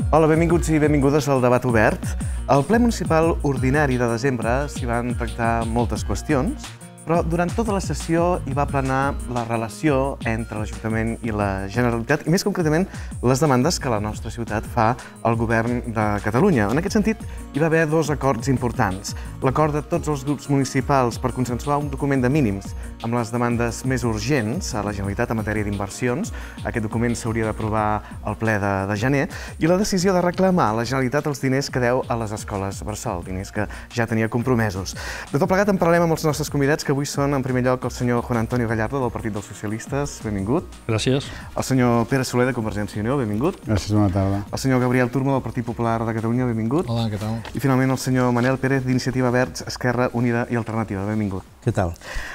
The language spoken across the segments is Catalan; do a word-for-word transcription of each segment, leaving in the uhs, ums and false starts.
Hola, benvinguts i benvingudes al Debat Obert. Al ple municipal ordinari de desembre s'hi van tractar moltes qüestions, però durant tota la sessió hi va planar la relació entre l'Ajuntament i la Generalitat, i més concretament les demandes que la nostra ciutat fa al govern de Catalunya. En aquest sentit, hi va haver dos acords importants. L'acord de tots els grups municipals per consensuar un document de mínims amb les demandes més urgents a la Generalitat en matèria d'inversions. Aquest document s'hauria d'aprovar al ple de, de gener. I la decisió de reclamar a la Generalitat els diners que deu a les escoles bressol, diners que ja tenia compromesos. De tot plegat en parlem amb els nostres convidats, que avui són, en primer lloc, el senyor Juan Antonio Gallardo, del Partit dels Socialistes. Benvingut. Gràcies. El senyor Pere Soler, de Convergència i Unió. Benvingut. Gràcies, bona tarda. El senyor Gabriel Turmo, del Partit Popular de Catalunya. Benvingut. Hola, què tal? I finalment el senyor Manel Pérez, d'Iniciativa Verds, Esquerra Unida i Alternativa. Benvingut. Què tal?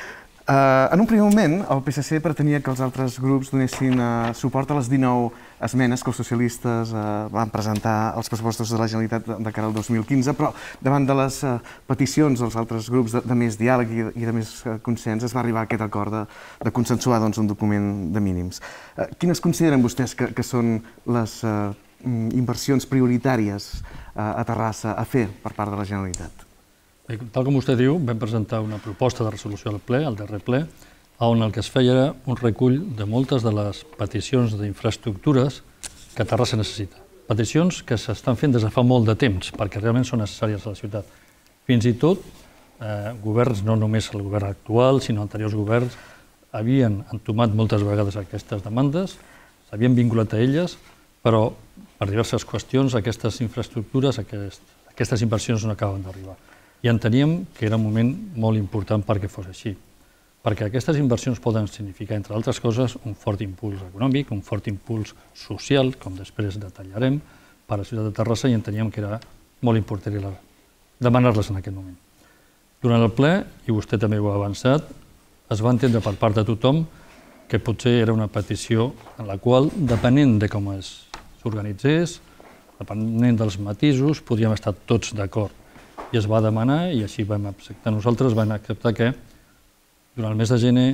Uh, en un primer moment, el P S C pretenia que els altres grups donessin uh, suport a les dinou esmenes que els socialistes uh, van presentar als pressupostos de la Generalitat de, de cara al dos mil quinze, però davant de les uh, peticions dels altres grups de, de més diàleg i, i de més uh, consens es va arribar a aquest acord de, de consensuar doncs, un document de mínims. Uh, quines consideren vostès que, que són les uh, inversions prioritàries uh, a Terrassa a fer per part de la Generalitat? Bé, tal com vostè diu, vam presentar una proposta de resolució al ple, al darrer ple, on el que es feia era un recull de moltes de les peticions d'infraestructures que Terrassa necessita. Peticions que s'estan fent des de fa molt de temps, perquè realment són necessàries a la ciutat. Fins i tot, eh, governs, no només el govern actual, sinó anteriors governs, havien entomat moltes vegades aquestes demandes, s'havien vinculat a elles, però per diverses qüestions aquestes infraestructures, aquest, aquestes inversions no acaben d'arribar. I enteníem que era un moment molt important perquè fos així, perquè aquestes inversions poden significar, entre altres coses, un fort impuls econòmic, un fort impuls social, com després detallarem, per a la ciutat de Terrassa, i enteníem que era molt important demanar-les en aquest moment. Durant el ple, i vostè també ho ha avançat, es va entendre per part de tothom que potser era una petició en la qual, depenent de com s'organitzés, depenent dels matisos, podríem estar tots d'acord. I es va demanar, i així vam acceptar nosaltres, vam acceptar que durant el mes de gener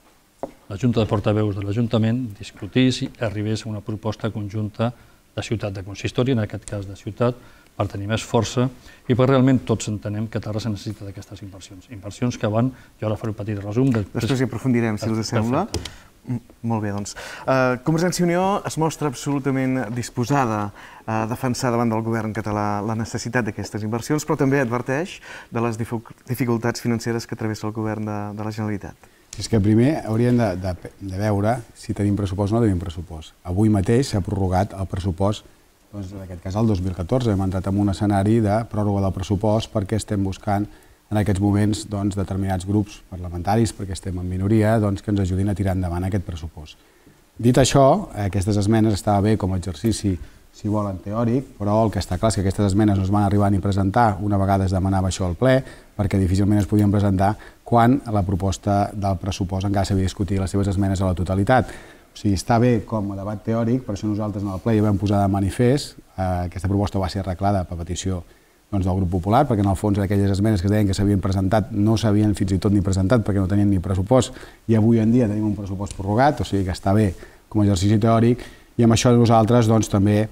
la Junta de Portaveus de l'Ajuntament discutís i arribés a una proposta conjunta de ciutat, de consistori, en aquest cas de ciutat, per tenir més força i per realment tots entenem que Terrassa necessita d'aquestes inversions. Inversions que van, jo ara faré un petit resum. Després hi aprofundirem, si us sembla. Molt bé, doncs. Convergència i Unió es mostra absolutament disposada a defensar davant del govern català la necessitat d'aquestes inversions, però també adverteix de les dificultats financeres que travessa el govern de la Generalitat. És que primer hauríem de veure si tenim pressupost o no tenim pressupost. Avui mateix s'ha prorrogat el pressupost, en aquest cas el dos mil catorze, hem entrat en un escenari de pròrroga del pressupost perquè estem buscant en aquests moments determinats grups parlamentaris, perquè estem en minoria, que ens ajudin a tirar endavant aquest pressupost. Dit això, aquestes esmenes estava bé com a exercici, si volen, teòric, però el que està clar és que aquestes esmenes no es van arribar ni a presentar una vegada es demanava això al ple, perquè difícilment es podien presentar quan la proposta del pressupost encara s'havia discutit les seves esmenes a la totalitat. O sigui, està bé com a debat teòric, per això nosaltres en el ple ja vam posar de manifest, aquesta proposta va ser arreglada per petició del grup popular, perquè en el fons aquelles esmenes que es deien que s'havien presentat no s'havien fins i tot ni presentat perquè no tenien ni pressupost, i avui en dia tenim un pressupost prorrogat, o sigui que està bé com a exercici teòric, i amb això nosaltres també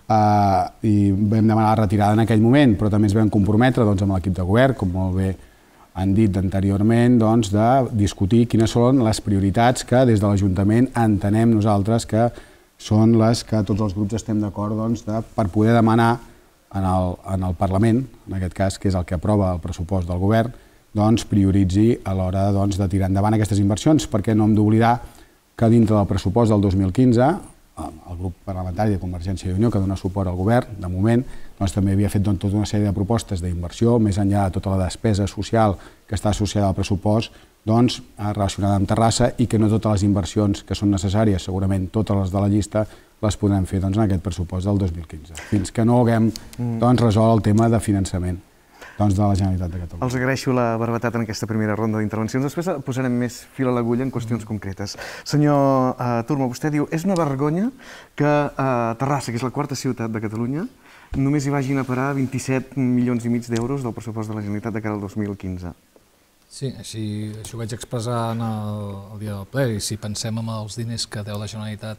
vam demanar la retirada en aquell moment, però també ens vam comprometre amb l'equip de govern, com molt bé han dit anteriorment, de discutir quines són les prioritats que des de l'Ajuntament entenem nosaltres que són les que tots els grups estem d'acord per poder demanar en el Parlament, en aquest cas, que és el que aprova el pressupost del govern, doncs prioritzi a l'hora de tirar endavant aquestes inversions, perquè no hem d'oblidar que dintre del pressupost del dos mil quinze, el grup parlamentari de Convergència i Unió, que dona suport al govern, de moment, també havia fet tota una sèrie de propostes d'inversió, més enllà de tota la despesa social que està associada al pressupost, relacionada amb Terrassa, i que no totes les inversions que són necessàries, segurament totes les de la llista, les podrem fer en aquest pressupost del dos mil quinze, fins que no haguem resolt el tema de finançament de la Generalitat de Catalunya. Els agraeixo la brevetat en aquesta primera ronda d'intervencions. Després posarem més fil a l'agulla en qüestions concretes. Senyor Turmo, vostè diu, és una vergonya que Terrassa, que és la quarta ciutat de Catalunya, només hi vagin a parar vint-i-set milions i mig d'euros del pressupost de la Generalitat de cara al dos mil quinze. Sí, així ho vaig expressar el dia del ple, i si pensem en els diners que deu la Generalitat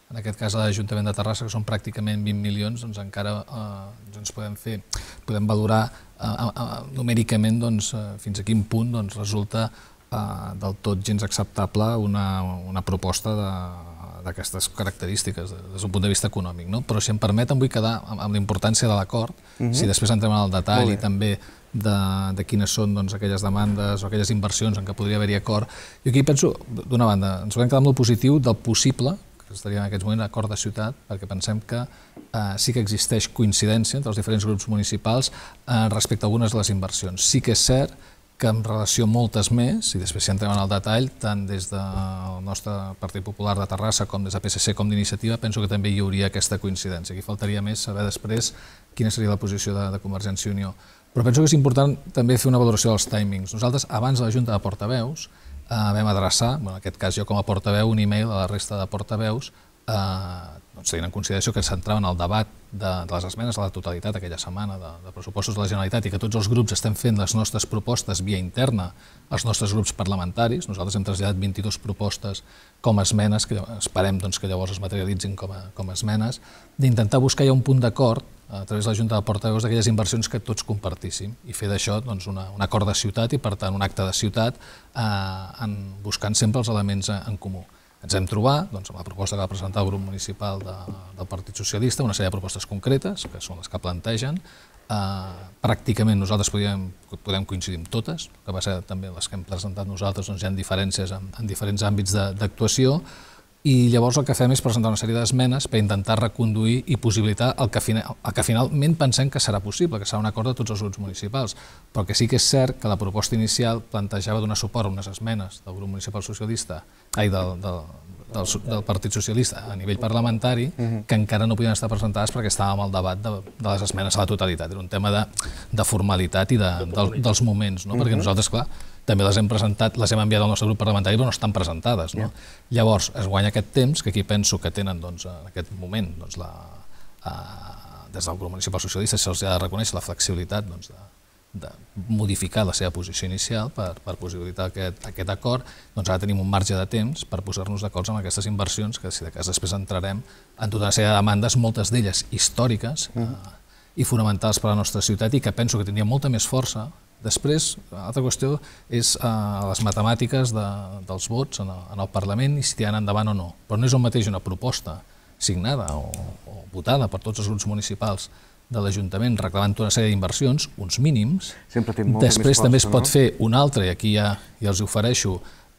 en aquest cas a l'Ajuntament de Terrassa, que són pràcticament vint milions, doncs encara ens podem fer, podem valorar numèricament fins a quin punt resulta del tot gens acceptable una proposta d'aquestes característiques des d'un punt de vista econòmic. Però si em permeten vull quedar amb la importància de l'acord, si després entrem en el detall i també de quines són aquelles demandes o aquelles inversions en què podria haver-hi acord. Jo aquí penso, d'una banda, ens podem quedar molt positiu del possible, que estaria en aquests moments acord de ciutat, perquè pensem que sí que existeix coincidència entre els diferents grups municipals respecte a algunes de les inversions. Sí que és cert que en relació a moltes més, i després si entrem en el detall, tant des del nostre Partit Popular de Terrassa com des de P S C com d'Iniciativa, penso que també hi hauria aquesta coincidència. Aquí faltaria més saber després quina seria la posició de Convergència i Unió. Però penso que és important també fer una valoració dels timings. Nosaltres, abans de la Junta de Portaveus, vam adreçar, en aquest cas jo com a portaveu, un e-mail a la resta de portaveus tenint en consideració que s'entrava en el debat de les esmenes a la totalitat aquella setmana de pressupostos de la Generalitat i que tots els grups estem fent les nostres propostes via interna als nostres grups parlamentaris. Nosaltres hem traslladat vint-i-dues propostes com a esmenes, que esperem que llavors es materialitzin com a esmenes, d'intentar buscar ja un punt d'acord a través de la Junta de Portaveus d'aquelles inversions que tots compartíssim i fer d'això un acord de ciutat i, per tant, un acte de ciutat buscant sempre els elements en comú. Ens hem trobat, amb la proposta que va presentar el grup municipal del Partit Socialista, una sèrie de propostes concretes, que són les que plantegen. Pràcticament nosaltres podem coincidir amb totes, que va ser també les que hem presentat nosaltres, hi ha diferències en diferents àmbits d'actuació, i llavors el que fem és presentar una sèrie d'esmenes per intentar reconduir i possibilitar el que finalment pensem que serà possible, que serà un acord de tots els grups municipals, però que sí que és cert que la proposta inicial plantejava donar suport a unes esmenes del grup municipal socialista, ai, del Partit Socialista a nivell parlamentari, que encara no podien estar presentades perquè estàvem al debat de les esmenes a la totalitat. Era un tema de formalitat i dels moments, perquè nosaltres, clar, també les hem presentat, les hem enviat al nostre grup parlamentari, però no estan presentades. Llavors, es guanya aquest temps, que aquí penso que tenen en aquest moment, des del grup municipal socialista, se'ls ha de reconèixer la flexibilitat de modificar la seva posició inicial per possibilitar aquest acord. Doncs ara tenim un marge de temps per posar-nos d'acord amb aquestes inversions, que si de cas després entrarem en tota una sèrie de demandes, moltes d'elles històriques i fonamentals per a la nostra ciutat i que penso que tindria molta més força. Després, l'altra qüestió és les matemàtiques dels vots en el Parlament i si tiraran endavant o no. Però no és el mateix una proposta signada o votada per tots els grups municipals de l'Ajuntament reclamant una sèrie d'inversions, uns mínims. Després també es pot fer una altra, i aquí ja els ofereixo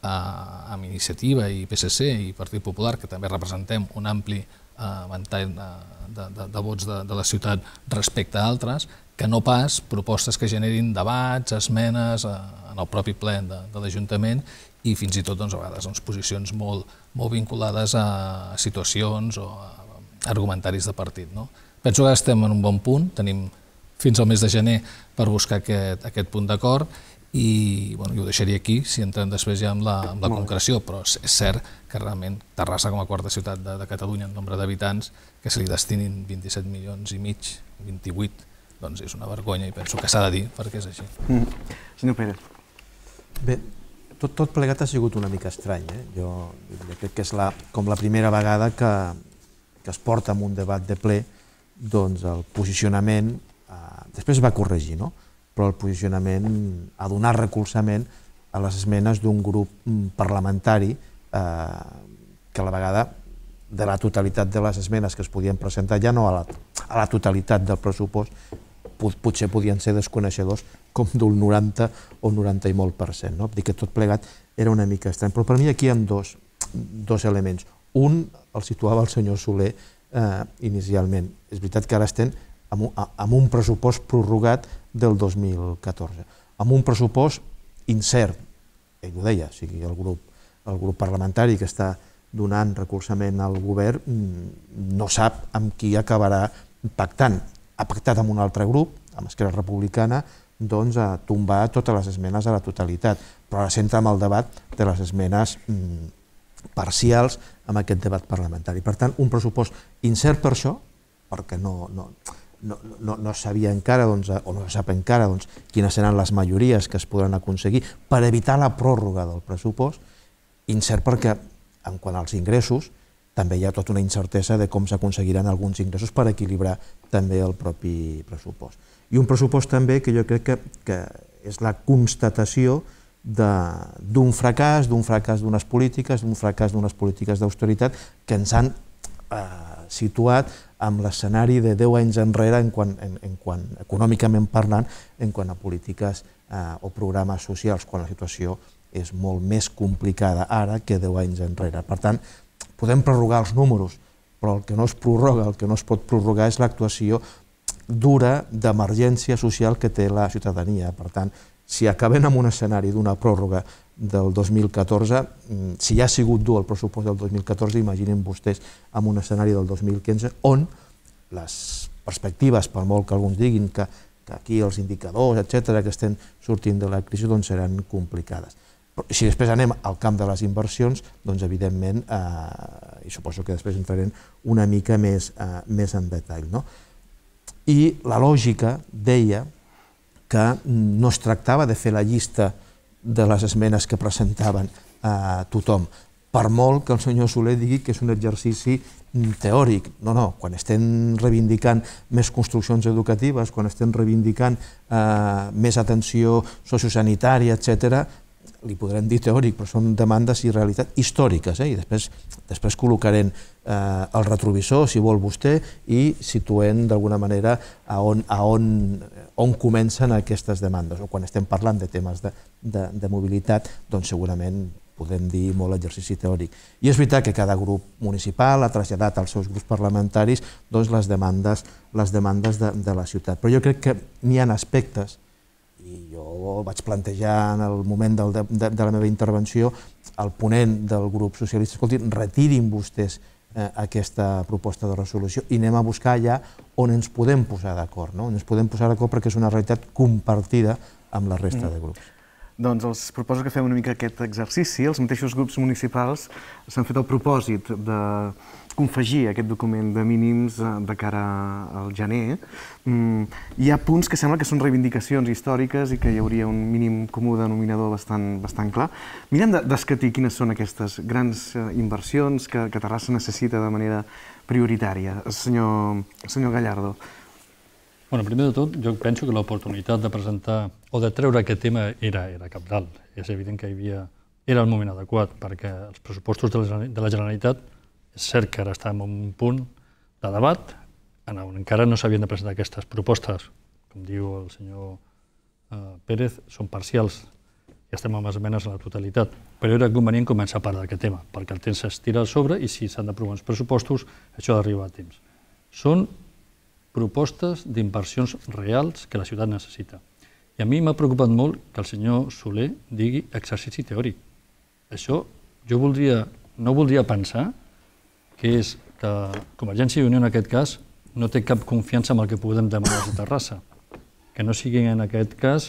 amb Iniciativa i P S C i Partit Popular, que també representem un ampli ventall de vots de la ciutat respecte a altres, que no pas propostes que generin debats, esmenes en el propi ple de l'Ajuntament i fins i tot a vegades posicions molt vinculades a situacions o a argumentaris de partit. Penso que estem en un bon punt, tenim fins al mes de gener per buscar aquest punt d'acord i ho deixaria aquí, si entrem després ja amb la concreció, però és cert que realment Terrassa com a quarta ciutat de Catalunya en nombre d'habitants, que se li destinin vint-i-set milions i mig, vint-i-vuit, doncs és una vergonya i penso que s'ha de dir perquè és així. Senyor Pérez. Bé, tot plegat ha sigut una mica estrany. Jo crec que és com la primera vegada que es porta en un debat de ple el posicionament, després es va corregir, però el posicionament a donar recolzament a les esmenes d'un grup parlamentari que a la vegada de la totalitat de les esmenes que es podien presentar, ja no a la totalitat del pressupost, potser podien ser desconeixedors com d'un noranta o noranta i molt per cent. Vull dir que tot plegat era una mica estrany. Però per mi aquí hi ha dos elements. Un el situava el senyor Soler inicialment. És veritat que ara estem amb un pressupost prorrogat del dos mil catorze, amb un pressupost incert, ell ho deia, o sigui, el grup parlamentari que està donant recolzament al govern no sap amb qui acabarà pactant. Ha pactat amb un altre grup, amb Esquerra Republicana, doncs a tombar totes les esmenes a la totalitat, però ara s'entra amb el debat de les esmenes parcials amb aquest debat parlamentari. Per tant, un pressupost incert per això, perquè no sabia encara, o no sap encara, quines seran les majories que es podran aconseguir per evitar la pròrroga del pressupost, incert perquè, en quant als ingressos, també hi ha tota una incertesa de com s'aconseguiran alguns ingressos per equilibrar també el propi pressupost. I un pressupost també que jo crec que, que és la constatació d'un fracàs, d'un fracàs d'unes polítiques, d'un fracàs d'unes polítiques d'austeritat que ens han eh, situat amb l'escenari de deu anys enrere en quant, en, en quant, econòmicament parlant, en quant a polítiques eh, o programes socials, quan la situació és molt més complicada ara que deu anys enrere. Per tant, podem prorrogar els números, però el que no es prorroga, el que no es pot prorrogar és l'actuació dura d'emergència social que té la ciutadania. Per tant, si acabem amb un escenari d'una pròrroga del dos mil catorze, si ja ha sigut dur el pressupost del dos mil catorze, imaginen vostès amb un escenari del dos mil quinze, on les perspectives, per molt que alguns diguin que, que aquí els indicadors, etcètera, que estem sortint de la crisi, doncs seran complicades. Si després anem al camp de les inversions, doncs evidentment, eh, i suposo que després entrarem una mica més, eh, més en detall, no? I la lògica deia que no es tractava de fer la llista de les esmenes que presentaven a tothom, per molt que el senyor Soler digui que és un exercici teòric. No, no, quan estem reivindicant més construccions educatives, quan estem reivindicant eh, més atenció sociosanitària, etcètera, li podrem dir teòric, però són demandes i realitat històriques, eh? I després, després col·locarem eh, el retrovisor, si vol vostè, i situem d'alguna manera a on, a on, on comencen aquestes demandes. O quan estem parlant de temes de, de, de mobilitat, doncs segurament podem dir molt exercici teòric. I és veritat que cada grup municipal ha traslladat als seus grups parlamentaris doncs, les demandes, les demandes de, de la ciutat. Però jo crec que n'hi ha aspectes, i jo vaig plantejar en el moment del, de, de la meva intervenció al ponent del grup socialista, escolti, retirin vostès eh, aquesta proposta de resolució i anem a buscar allà on ens podem posar d'acord, no? On ens podem posar d'acord perquè és una realitat compartida amb la resta de grups. Doncs els proposo que fem una mica aquest exercici. Els mateixos grups municipals s'han fet el propòsit de confegir aquest document de mínims de cara al gener. Hi ha punts que sembla que són reivindicacions històriques i que hi hauria un mínim comú denominador bastant, bastant clar. Mirem d'escatir quines són aquestes grans inversions que, que Terrassa necessita de manera prioritària. Senyor, senyor Gallardo. Bueno, primer de tot, jo penso que l'oportunitat de presentar o de treure aquest tema era, era cabdal. És evident que hi havia, era el moment adequat, perquè els pressupostos de la, de la Generalitat, és cert que ara estem en un punt de debat, en on encara no s'havien de presentar aquestes propostes, com diu el senyor eh, Pérez, són parcials, i estem amb esmenes a la totalitat, però era convenient començar a parlar d'aquest tema, perquè el temps s'estira a sobre i si s'han d'aprovar uns pressupostos, això ha d'arribar a temps. Són propostes d'inversions reals que la ciutat necessita. I a mi m'ha preocupat molt que el senyor Soler digui exercici teòric. Això jo voldria, no voldria pensar que és que Convergència i Unió en aquest cas no té cap confiança en el que podem demanar a Terrassa. Que no sigui en aquest cas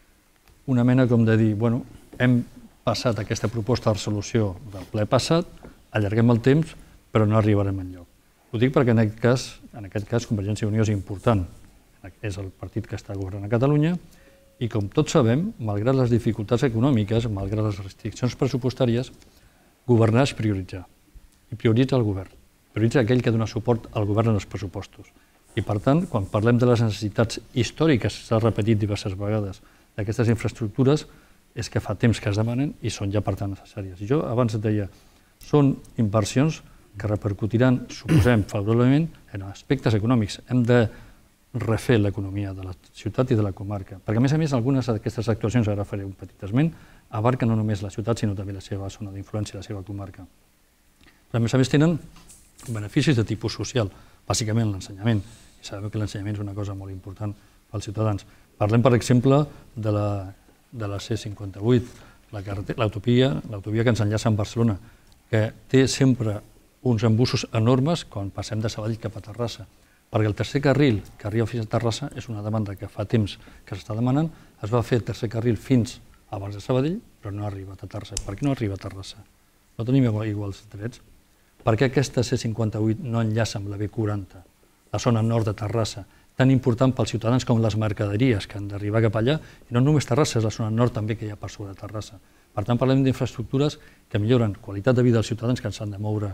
una mena com de dir, bueno, hem passat aquesta proposta de resolució del ple passat, allarguem el temps, però no arribarem enlloc. Ho dic perquè en aquest cas, en aquest cas Convergència i Unió és important. És el partit que està governant a Catalunya i, com tots sabem, malgrat les dificultats econòmiques, malgrat les restriccions pressupostàries, governar és prioritzar. I prioritza el govern. Prioritza aquell que dona suport al govern en els pressupostos. I, per tant, quan parlem de les necessitats històriques, s'ha repetit diverses vegades, d'aquestes infraestructures, és que fa temps que es demanen i són ja, per tant, necessàries. I jo abans et deia, són inversions que repercutiran, suposem, favorablement en aspectes econòmics. Hem de refer l'economia de la ciutat i de la comarca. Perquè, a més a més, algunes d'aquestes actuacions, ara faré un petit esment, abarquen no només la ciutat, sinó també la seva zona d'influència, la seva comarca. Però, a més a més, tenen beneficis de tipus social, bàsicament l'ensenyament. I sabem que l'ensenyament és una cosa molt important pels ciutadans. Parlem, per exemple, de la, de la C cinquanta-vuit, l'autopia, l'autovia que ens enllaça amb Barcelona, que té sempre uns embussos enormes quan passem de Sabadell cap a Terrassa. Perquè el tercer carril que arriba fins a Terrassa és una demanda que fa temps que s'està demanant. Es va fer el tercer carril fins abans de Sabadell, però no ha arribat a Terrassa. Per què no arriba a Terrassa? No tenim iguals drets? Per què aquesta C cinquanta-vuit no enllaça amb la B quaranta, la zona nord de Terrassa, tan important pels ciutadans com les mercaderies que han d'arribar cap allà? I no només Terrassa, és la zona nord també que hi ha per sobre de Terrassa. Per tant, parlem d'infraestructures que milloren qualitat de vida dels ciutadans que ens han de moure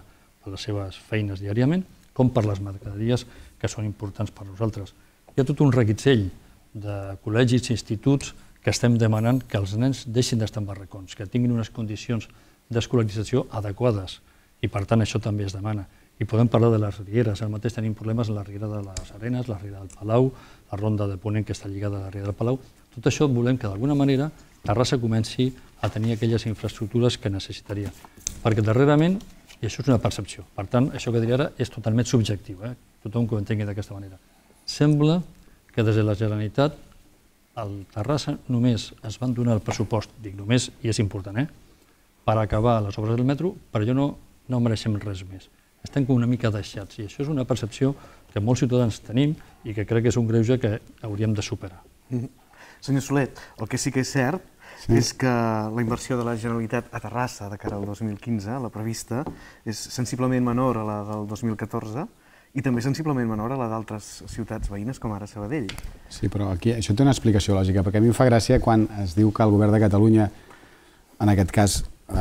a les seves feines diàriament, com per les mercaderies que són importants per nosaltres. Hi ha tot un reguitzell de col·legis i instituts que estem demanant que els nens deixin d'estar en barracons, que tinguin unes condicions d'escolarització adequades, i per tant això també es demana. I podem parlar de les rieres, ara mateix tenim problemes en la riera de les Arenes, la riera del Palau, la ronda de Ponent que està lligada a la riera del Palau. Tot això volem que d'alguna manera Terrassa comenci a tenir aquelles infraestructures que necessitaria. Perquè darrerament, i això és una percepció, per tant, això que diré ara és totalment subjectiu, eh? Tothom que ho entengui d'aquesta manera. Sembla que des de la Generalitat al Terrassa només es van donar el pressupost, dic només, i és important, eh? per acabar les obres del metro, però jo no, no mereixem res més. Estem com una mica deixats, i això és una percepció que molts ciutadans tenim i que crec que és un greuge que hauríem de superar. Mm-hmm. Senyor Soler, el que sí que és cert sí. és que la inversió de la Generalitat a Terrassa de cara al dos mil quinze, la prevista, és sensiblement menor a la del dos mil catorze i també sensiblement menor a la d'altres ciutats veïnes, com ara Sabadell. Sí, però aquí això té una explicació lògica, perquè a mi em fa gràcia quan es diu que el govern de Catalunya, en aquest cas,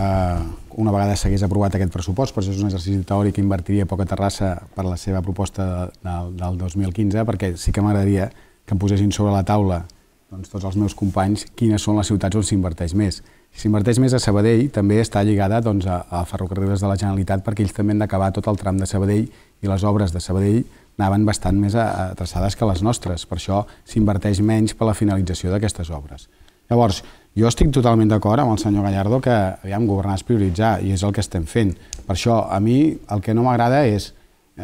una vegada s'hagués aprovat aquest pressupost, però això és un exercici teòric que invertiria poc a Terrassa per la seva proposta del dos mil quinze, perquè sí que m'agradaria que em posessin sobre la taula tots els meus companys quines són les ciutats on s'inverteix més. Si s'inverteix més a Sabadell, també està lligada a Ferrocarrils de la Generalitat, perquè ells també han d'acabar tot el tram de Sabadell i les obres de Sabadell anaven bastant més traçades que les nostres. Per això s'inverteix menys per la finalització d'aquestes obres. Llavors, jo estic totalment d'acord amb el senyor Gallardo que, aviam, governar és prioritzar, i és el que estem fent. Per això, a mi el que no m'agrada és,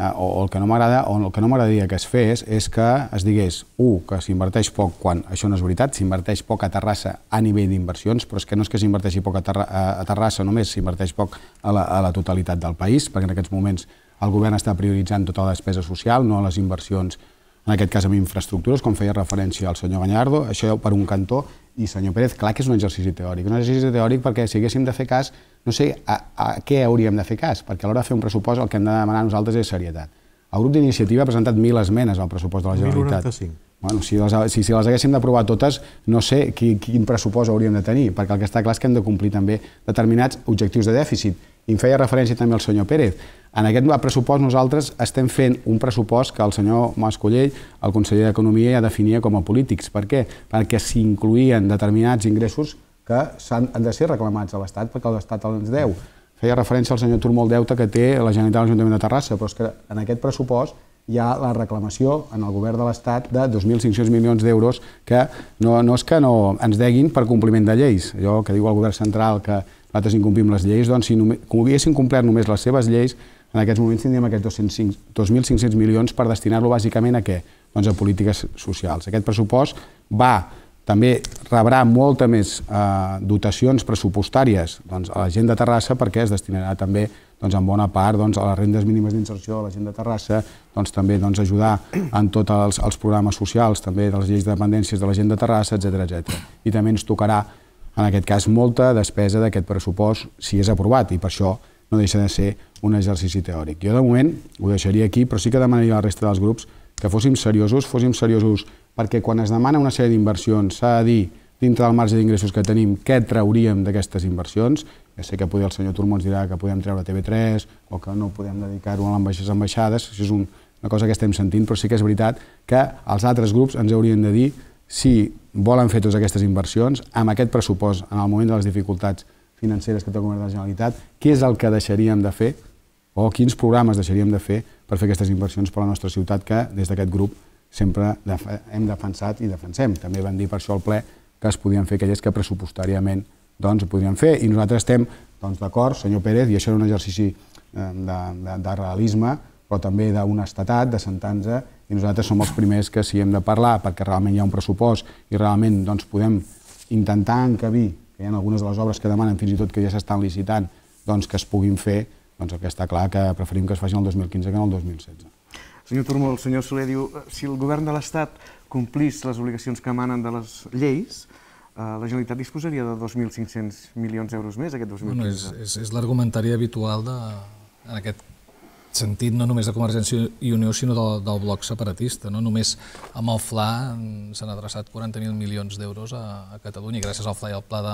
o el que no m'agrada, o el que no m'agradaria que es fes, és que es digués, u, que s'inverteix poc quan això no és veritat, s'inverteix poc a Terrassa a nivell d'inversions, però és que no és que s'inverteixi poc a Terrassa només, s'inverteix poc a la totalitat del país, perquè en aquests moments el govern està prioritzant tota la despesa social, no les inversions, en aquest cas amb infraestructures, com feia referència el senyor Gallardo, això per un cantó. I, senyor Pérez, clar que és un exercici teòric. Un exercici teòric perquè si haguéssim de fer cas, no sé a, a què hauríem de fer cas, perquè a l'hora de fer un pressupost el que hem de demanar nosaltres és serietat. El grup d'iniciativa ha presentat mil esmenes al pressupost de la Generalitat. mil noranta-cinc. Bueno, si les, si, si les haguéssim d'aprovar totes, no sé qui, quin pressupost hauríem de tenir, perquè el que està clar és que hem de complir també determinats objectius de dèficit. I em feia referència també al senyor Pérez. En aquest pressupost nosaltres estem fent un pressupost que el senyor Mas-Colell, el conseller d'Economia, ja definia com a polítics. Per què? Perquè s'incloïen determinats ingressos que han de ser reclamats a l'Estat perquè l'Estat els deu. Feia referència al senyor Turmol deute que té la Generalitat de l'Ajuntament de Terrassa, però és que en aquest pressupost hi ha la reclamació en el govern de l'Estat de dos mil cinc-cents milions d'euros que no, no és que no ens deguin per compliment de lleis. Allò que diu el govern central que nosaltres incomplim les lleis, doncs si només, com haguessin complert només les seves lleis, en aquests moments tindríem aquests dos mil cinc-cents milions per destinar-lo bàsicament a què? Doncs a polítiques socials. Aquest pressupost va, també rebrà molta més eh, dotacions pressupostàries doncs, a la gent de Terrassa perquè es destinarà també doncs, en bona part doncs, a les rendes mínimes d'inserció de la gent de Terrassa, doncs, també doncs, ajudar en tots els, els programes socials, també de les lleis de dependències de la gent de Terrassa, etcètera, etcètera. I també ens tocarà, en aquest cas, molta despesa d'aquest pressupost si és aprovat, i per això no deixa de ser un exercici teòric. Jo, de moment, ho deixaria aquí, però sí que demanaria a la resta dels grups que fóssim seriosos, fóssim seriosos perquè quan es demana una sèrie d'inversions s'ha de dir, dintre del marge d'ingressos que tenim, què trauríem d'aquestes inversions. Ja sé que potser el senyor Turmó ens dirà que podem treure T V tres o que no podem dedicar-ho a les ambaixades, això és un, una cosa que estem sentint, però sí que és veritat que els altres grups ens haurien de dir si volen fer totes aquestes inversions amb aquest pressupost en el moment de les dificultats financeres que té el govern de la Generalitat, què és el que deixaríem de fer o quins programes deixaríem de fer per fer aquestes inversions per a la nostra ciutat que des d'aquest grup sempre hem defensat i defensem. També vam dir per això al ple que es podien fer aquelles que pressupostàriament doncs, podríem fer. I nosaltres estem doncs, d'acord, senyor Pérez, i això era un exercici de, de, de realisme, però també d'honestetat, de sentar-nos, i nosaltres som els primers que si hem de parlar perquè realment hi ha un pressupost i realment doncs, podem intentar encabir, que hi ha algunes de les obres que demanen fins i tot que ja s'estan licitant, doncs, que es puguin fer, doncs el que està clar que preferim que es facin el dos mil quinze que no el dos mil setze. Senyor Turmó, el senyor Soler diu si el govern de l'Estat complís les obligacions que emanen de les lleis, la Generalitat disposaria de dos mil cinc-cents milions d'euros més aquest dos mil quinze. Bueno, és és l'argumentari habitual de, en aquest sentit, no només de Convergència i Unió, sinó del, del bloc separatista. No? Només amb el F L A s'han adreçat quaranta mil milions d'euros a, a Catalunya, i gràcies al F L A i al Pla de,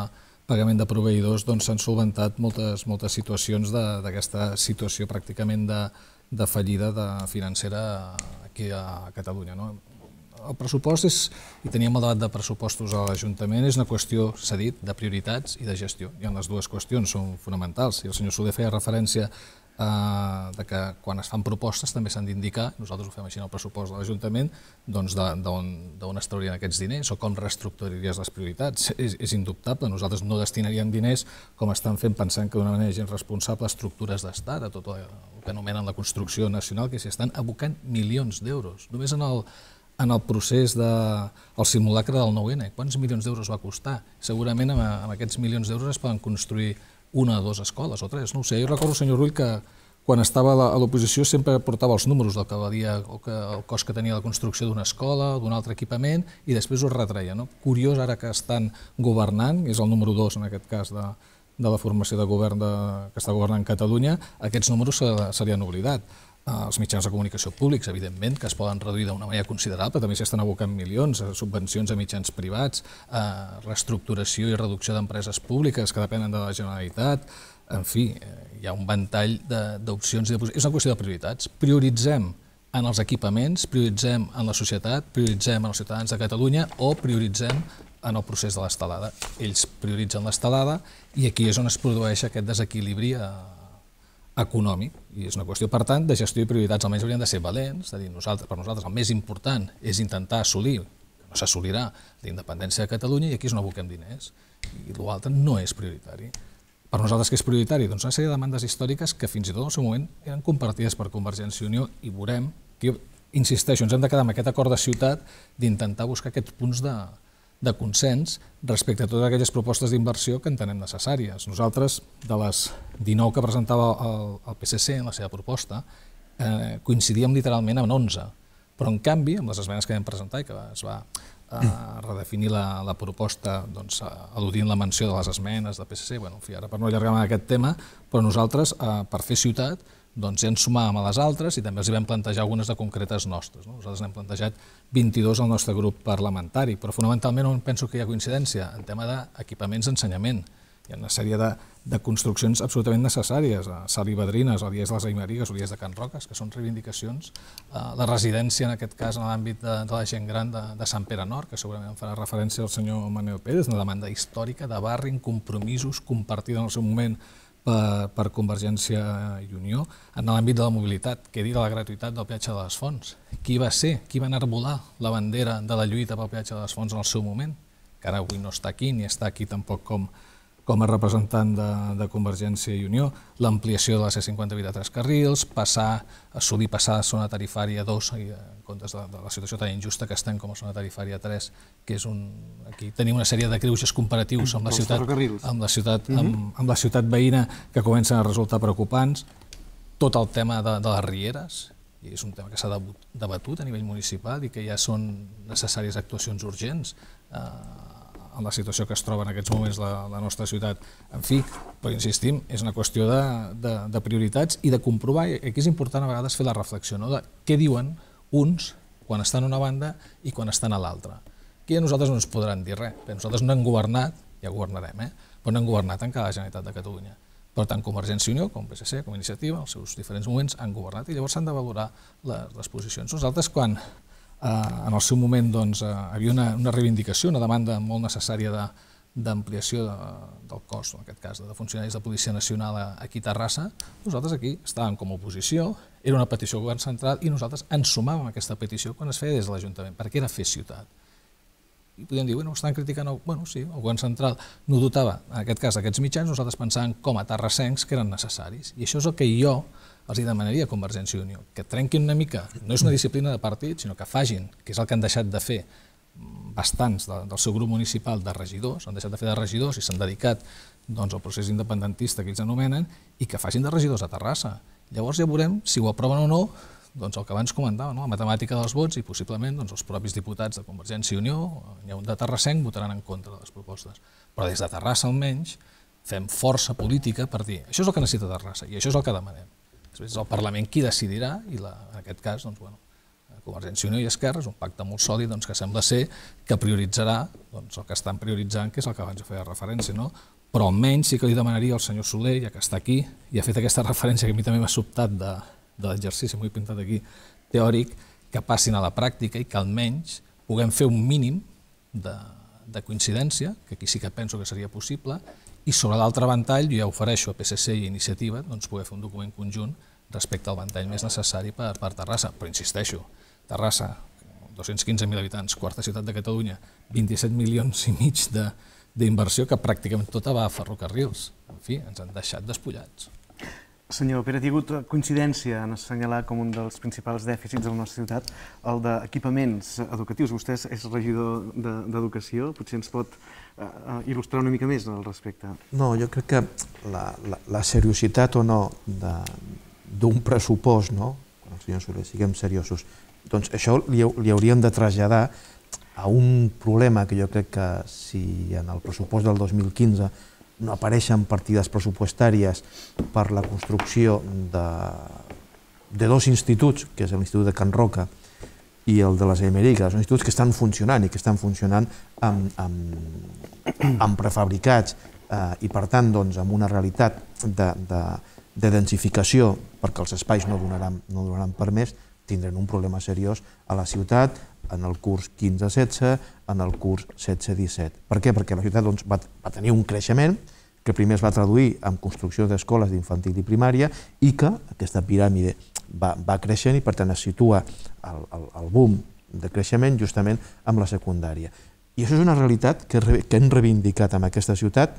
pagament de proveïdors, doncs s'han solventat moltes, moltes situacions d'aquesta situació pràcticament de, de fallida de financera aquí a Catalunya. No? El pressupost és, i teníem el debat de pressupostos a l'Ajuntament, és una qüestió, s'ha dit, de prioritats i de gestió. I les dues qüestions són fonamentals. I el senyor Soler feia referència eh, de que quan es fan propostes també s'han d'indicar, nosaltres ho fem així en el pressupost de l'Ajuntament, doncs d'on es traurien aquests diners o com reestructuraries les prioritats. És, és indubtable, nosaltres no destinaríem diners com estan fent pensant que d'una manera gens responsable estructures d'estat, a tot el que anomenen la construcció nacional, que s'hi estan abocant milions d'euros. Només en el en el procés del simulacre del nou ene. Quants milions d'euros va costar? Segurament amb, amb aquests milions d'euros es poden construir una o dues escoles o tres, no ho sé. Jo recordo, senyor Rull, que quan estava a l'oposició sempre portava els números del que valia o que, el cost que tenia la construcció d'una escola o d'un altre equipament i després ho retreia. No? Curiós, ara que estan governant, és el número dos en aquest cas de, de la formació de govern de, que està governant Catalunya, aquests números se li han oblidat. Els mitjans de comunicació públics, evidentment, que es poden reduir d'una manera considerable, també s'estan abocant milions a subvencions a mitjans privats, a reestructuració i reducció d'empreses públiques que depenen de la Generalitat. En fi, hi ha un ventall d'opcions. És una qüestió de prioritats. Prioritzem en els equipaments, prioritzem en la societat, prioritzem en els ciutadans de Catalunya o prioritzem en el procés de l'estelada. Ells prioritzen l'estelada i aquí és on es produeix aquest desequilibri econòmic, i és una qüestió, per tant, de gestió i prioritats. Almenys haurien de ser valents, de dir, nosaltres, per nosaltres el més important és intentar assolir, que no s'assolirà, la independència de Catalunya, i aquí és on aboquem diners, i l'altre no és prioritari. Per nosaltres què és prioritari? Doncs una sèrie de demandes històriques que fins i tot en el seu moment eren compartides per Convergència i Unió, i veurem que, insisteixo, ens hem de quedar amb aquest acord de ciutat d'intentar buscar aquests punts de de consens respecte a totes aquelles propostes d'inversió que entenem necessàries. Nosaltres, de les dinou que presentava el, el P S C en la seva proposta, eh, coincidíem literalment en onze, però en canvi, amb les esmenes que vam presentar i que es va eh, redefinir la, la proposta, doncs, al·ludint la menció de les esmenes del P S C, bueno, en fi, ara per no allargar en aquest tema, però nosaltres, eh, per fer ciutat, doncs ja ens sumàvem a les altres i també els hi vam plantejar algunes de concretes nostres. No? Nosaltres n'hem plantejat vint-i-dos al nostre grup parlamentari, però fonamentalment on penso que hi ha coincidència en tema d'equipaments d'ensenyament. Hi ha una sèrie de, de construccions absolutament necessàries, a Sal i Badrines, a l'I E S de les Aimerigas, a l'I E S de Can Roques, que són reivindicacions. La residència, en aquest cas, en l'àmbit de, de la gent gran de, de Sant Pere Nord, que segurament farà referència al senyor Manel Pérez, una demanda històrica de barri, en compromisos, compartida en el seu moment Per, per Convergència i Unió. En l'àmbit de la mobilitat, què dir de la gratuïtat del peatge de les Fonts? Qui va ser, qui va enarbolar la bandera de la lluita pel peatge de les Fonts en el seu moment? Que ara avui no està aquí, ni està aquí tampoc com, com a representant de, de Convergència i Unió. L'ampliació de la C cinquanta vuit a tres carrils, passar, assolir passar a zona tarifària dos, i en comptes de, de la situació tan injusta que estem com a zona tarifària tres, que és un... Aquí tenim una sèrie de greuges comparatius amb la ciutat, amb la ciutat, amb, amb la ciutat veïna que comencen a resultar preocupants. Tot el tema de, de les rieres, i és un tema que s'ha debatut a nivell municipal i que ja són necessàries actuacions urgents eh, en la situació que es troba en aquests moments la, la nostra ciutat. En fi, però insistim, és una qüestió de, de, de prioritats i de comprovar, i aquí és important a vegades fer la reflexió, no? De què diuen uns quan estan a una banda i quan estan a l'altra. Aquí a nosaltres no ens podran dir res, perquè nosaltres no hem governat, ja governarem, eh? però no hem governat encara la Generalitat de Catalunya. Per tant, Convergència i Unió, com P S C, com Iniciativa, els seus diferents moments han governat i llavors s'han de valorar les, les posicions. Nosaltres, quan en el seu moment doncs, hi havia una, una reivindicació, una demanda molt necessària d'ampliació de, de, del cos, en aquest cas, de funcionaris de Policia Nacional aquí a Terrassa. Nosaltres aquí estàvem com a oposició, era una petició al govern central i nosaltres ens sumàvem a aquesta petició quan es feia des de l'Ajuntament, perquè era fer ciutat. I podíem dir, bueno, estan criticant, el, bueno, sí, el govern central no dotava, en aquest cas, aquests mitjans, nosaltres pensàvem com a terrassencs que eren necessaris. I això és el que jo els demanaria a Convergència i Unió, que trenquin una mica, no és una disciplina de partit, sinó que facin, que és el que han deixat de fer bastants de, del seu grup municipal de regidors, han deixat de fer de regidors i s'han dedicat doncs, al procés independentista que ells anomenen, i que facin de regidors a Terrassa. Llavors ja veurem si ho aproven o no, doncs el que abans comentava, no? La matemàtica dels vots, i possiblement doncs, els propis diputats de Convergència i Unió, n'hi ha un de terrassenc, votaran en contra de les propostes. Però des de Terrassa almenys fem força política per dir això és el que necessita Terrassa i això és el que demanem. Després és el Parlament qui decidirà i la, en aquest cas doncs, bueno, Convergència i Unió i Esquerra, és un pacte molt sòlid doncs, que sembla ser que prioritzarà doncs, el que estan prioritzant, que és el que abans feia referència, no? Però almenys sí que li demanaria al senyor Soler, ja que està aquí, i ha fet aquesta referència que a mi també m'ha sobtat de, de l'exercici, m'ho he pintat aquí, teòric, que passin a la pràctica i que almenys puguem fer un mínim de, de coincidència, que aquí sí que penso que seria possible, i sobre l'altre ventall jo ja ofereixo a P S C i a Iniciativa doncs, poder fer un document conjunt respecte al ventall més necessari per, per Terrassa. Però insisteixo, Terrassa, dos-cents quinze mil habitants, quarta ciutat de Catalunya, vint-i-set milions i mig d'inversió que pràcticament tota va a ferrocarrils. En fi, ens han deixat despullats. Senyor Pérez, hi ha hagut coincidència en assenyalar com un dels principals dèficits de la nostra ciutat el d'equipaments educatius. Vostè és regidor d'Educació, potser ens pot il·lustrar una mica més al respecte. No, jo crec que la, la, la seriositat o no d'un pressupost, no? Quan el senyor Soler, siguem seriosos, doncs això li, li hauríem de traslladar a un problema que jo crec que si en el pressupost del dos mil quinze no apareixen partides pressupostàries per la construcció de, de dos instituts, que és l'Institut de Can Roca i el de les Amèriques, són instituts que estan funcionant i que estan funcionant amb, amb, amb prefabricats eh, i per tant doncs, amb una realitat de, de, de densificació perquè els espais no donaran, no donaran per més, tindran un problema seriós a la ciutat en el curs quinze setze, en el curs setze disset. Per què? Perquè la ciutat doncs, va, va tenir un creixement que primer es va traduir en construcció d'escoles d'infantil i primària i que aquesta piràmide va, va creixent i per tant es situa el, el, el boom de creixement justament amb la secundària. I això és una realitat que, que hem reivindicat en aquesta ciutat.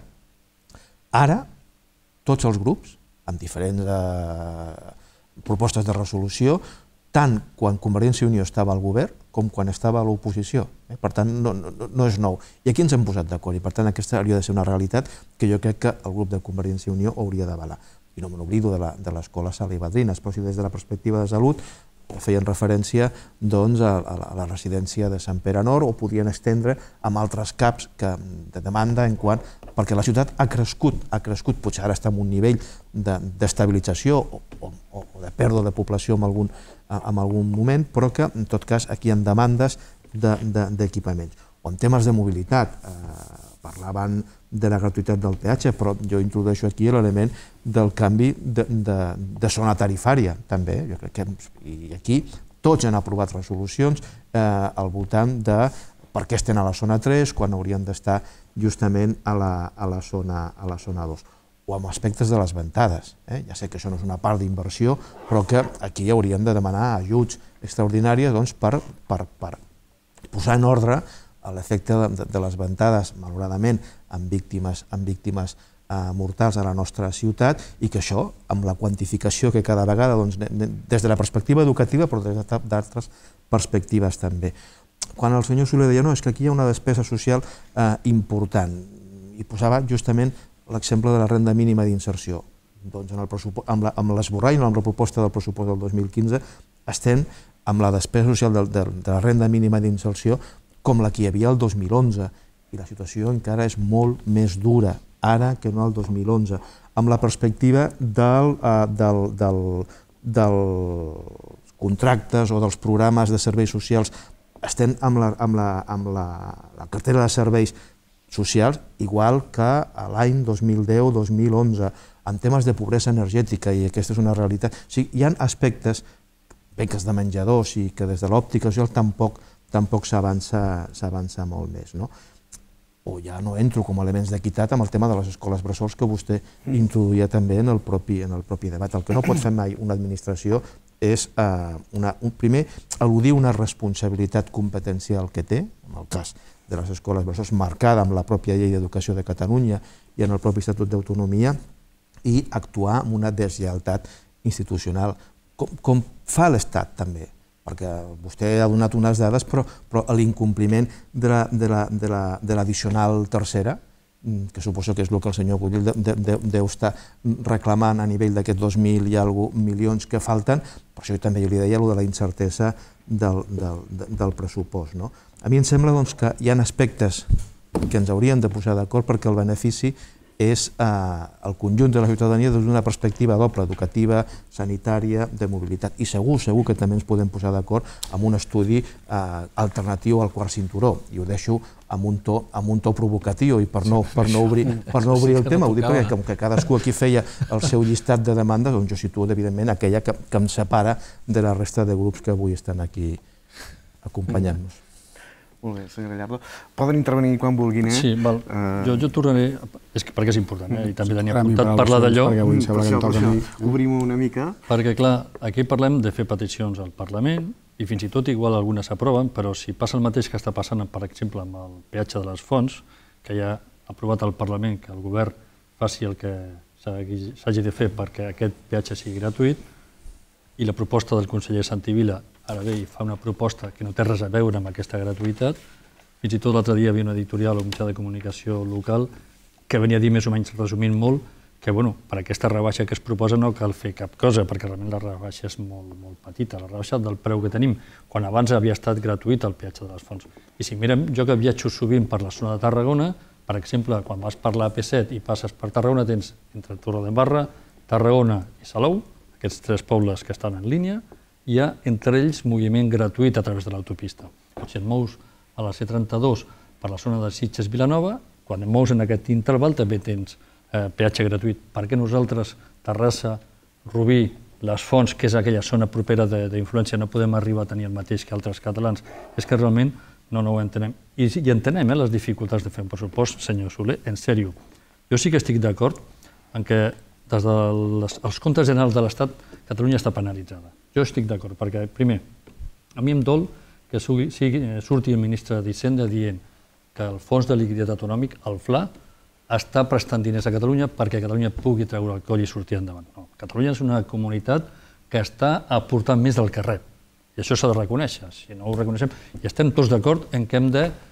Ara, tots els grups, amb diferents eh, propostes de resolució, tant quan Convergència i Unió estava al govern com quan estava a l'oposició. Per tant, no, no, no és nou. I aquí ens hem posat d'acord i per tant aquesta hauria de ser una realitat que jo crec que el grup de Convergència i Unió hauria d'avalar. I no me n'oblido de l'escola Sala i Badrines, però si des de la perspectiva de salut feien referència doncs, a, a la residència de Sant Pere Nord o podien estendre amb altres caps que, de demanda en quant, perquè la ciutat ha crescut, ha crescut, potser ara està en un nivell d'estabilització de, o, o, o de pèrdua de població en algun, en algun moment, però que en tot cas aquí hi ha demandes d'equipaments. De, de, o en temes de mobilitat, eh, parlaven de la gratuïtat del peatge, però jo introdueixo aquí l'element del canvi de, de, de zona tarifària, també. Jo crec que, i aquí tots han aprovat resolucions eh, al voltant de per què estem a la zona tres quan haurien d'estar justament a la, a la zona, a la zona dos. O amb aspectes de les ventades. Eh? Ja sé que això no és una part d'inversió, però que aquí hauríem de demanar ajuts extraordinaris doncs, per, per, per posar en ordre l'efecte de, de les ventades, malauradament, amb víctimes, amb víctimes eh, mortals a la nostra ciutat i que això, amb la quantificació que cada vegada, doncs, des de la perspectiva educativa, però des d'altres perspectives també. Quan el senyor Soler deia no, és que aquí hi ha una despesa social eh, important i posava justament l'exemple de la renda mínima d'inserció. Doncs en el amb l'esborrany, amb la proposta del pressupost del dos mil quinze, estem amb la despesa social de, de, de la renda mínima d'inserció com la que hi havia el dos mil onze, i la situació encara és molt més dura ara que no el dos mil onze, amb la perspectiva del, uh, del, del, dels contractes o dels programes de serveis socials, estem amb la, amb la, amb la, la cartera de serveis socials igual que l'any dos mil deu dos mil onze, en temes de pobresa energètica, i aquesta és una realitat. O sigui, hi ha aspectes, beques de menjadors, i que des de l'òptica social tampoc tampoc s'avança molt més. No? O ja no entro com a elements d'equitat amb el tema de les escoles bressols que vostè introduïa també en el propi, en el propi debat. El que no pot fer mai una administració és, eh, una, un, primer, al·ludir una responsabilitat competencial que té, en el cas de les escoles bressols, marcada amb la pròpia llei d'educació de Catalunya i en el propi Estatut d'Autonomia, i actuar amb una deslleialtat institucional, com, com fa l'Estat també. Perquè vostè ha donat unes dades, però, però l'incompliment de l'addicional tercera, que suposo que és el que el senyor Gudill de, de, de, deu estar reclamant a nivell d'aquests dos mil i alguna milions que falten, per això també jo li deia allò de la incertesa del, del, del pressupost. No? A mi em sembla doncs, que hi ha aspectes que ens haurien de posar d'acord perquè el benefici és el conjunt de la ciutadania des d'una perspectiva doble, educativa, sanitària, de mobilitat. I segur, segur que també ens podem posar d'acord amb un estudi alternatiu al quart cinturó. I ho deixo amb un to, amb un to provocatiu i per no, per no, obrir, per no obrir el tema. Ho dic perquè com que cadascú aquí feia el seu llistat de demandes, doncs jo situo evidentment aquella que, que em separa de la resta de grups que avui estan aquí acompanyant-nos. Molt bé, senyor Gallardo. Poden intervenir quan vulguin, eh? Sí, val. Jo, jo tornaré, és que, perquè és important, eh? I també tenia apuntat parlar d'allò. Per això, per això, obrim una mica. Perquè, clar, aquí parlem de fer peticions al Parlament i fins i tot igual algunes s'aproven, però si passa el mateix que està passant, per exemple, amb el peatge de les fonts, que ja ha aprovat al Parlament que el govern faci el que s'hagi de fer perquè aquest peatge sigui gratuït, i la proposta del conseller Santivila ara bé i fa una proposta que no té res a veure amb aquesta gratuïtat. Fins i tot l'altre dia hi havia una editorial o un mitjà de comunicació local que venia a dir més o menys, resumint molt, que bueno, per aquesta rebaixa que es proposa no cal fer cap cosa, perquè realment la rebaixa és molt, molt petita, la rebaixa del preu que tenim, quan abans havia estat gratuït el peatge de les fonts. I si mirem, jo que viatjo sovint per la zona de Tarragona, per exemple, quan vas per l'A P set i passes per Tarragona, tens entre Torredembarra, Tarragona i Salou, aquests tres pobles que estan en línia, hi ha entre ells moviment gratuït a través de l'autopista. Si et mous a la C trenta-dos per la zona de Sitges-Vilanova, quan et mous en aquest interval també tens peatge gratuït. Perquè nosaltres, Terrassa, Rubí, les Fonts, que és aquella zona propera d'influència, no podem arribar a tenir el mateix que altres catalans? És que realment no ho entenem. I entenem les dificultats de fer un pressupost, senyor Soler, en sèrio. Jo sí que estic d'acord en que des dels comptes generals de l'Estat, Catalunya està penalitzada. Jo estic d'acord, perquè, primer, a mi em dol que surti el ministre d'Hisenda dient que el Fons de Liquiditat Autonòmic, el F L A, està prestant diners a Catalunya perquè Catalunya pugui treure el coll i sortir endavant. No, Catalunya és una comunitat que està aportant més del que rep. I això s'ha de reconèixer. Si no ho reconeixem, i estem tots d'acord en que hem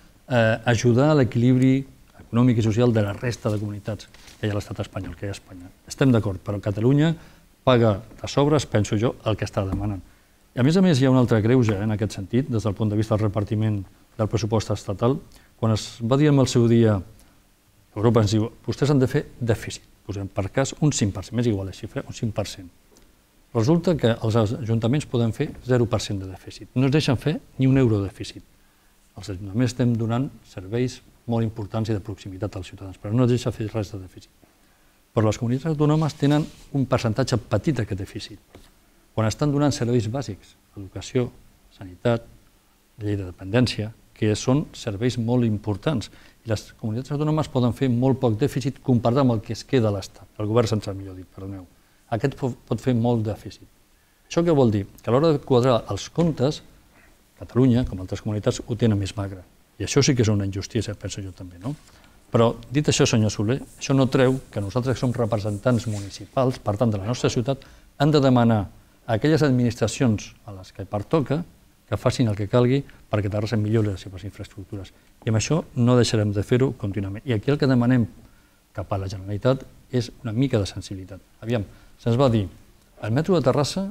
d'ajudar a l'equilibri econòmic i social de la resta de comunitats que hi ha a l'estat espanyol, que hi ha a Espanya. Estem d'acord, però Catalunya paga de sobres, penso jo, el que està demanant. I a més a més hi ha un altre greuge en aquest sentit, des del punt de vista del repartiment del pressupost estatal. Quan es va dir en el seu dia, Europa ens diu, vostès han de fer dèficit, posem per cas un cinc per cent, més igual la xifra, un cinc per cent. Resulta que els ajuntaments poden fer zero per cent de dèficit. No es deixen fer ni un euro de dèficit. Els ajuntaments estem donant serveis molt importants i de proximitat als ciutadans, però no es deixa fer res de dèficit. Però les comunitats autònomes tenen un percentatge petit d'aquest dèficit. Quan estan donant serveis bàsics, educació, sanitat, llei de dependència, que són serveis molt importants, i les comunitats autònomes poden fer molt poc dèficit comparat amb el que es queda a l'Estat. El govern central, millor dit, perdoneu. Aquest pot fer molt dèficit. Això què vol dir? Que a l'hora de quadrar els comptes, Catalunya, com altres comunitats, ho tenen més magre. I això sí que és una injustícia, penso jo també, no? Però, dit això, senyor Soler, això no treu que nosaltres que som representants municipals, per tant, de la nostra ciutat, han de demanar a aquelles administracions a les que pertoca que facin el que calgui perquè Terrassa millori les seves infraestructures. I amb això no deixarem de fer-ho contínuament. I aquí el que demanem cap a la Generalitat és una mica de sensibilitat. Aviam, se'ns va dir, el metro de Terrassa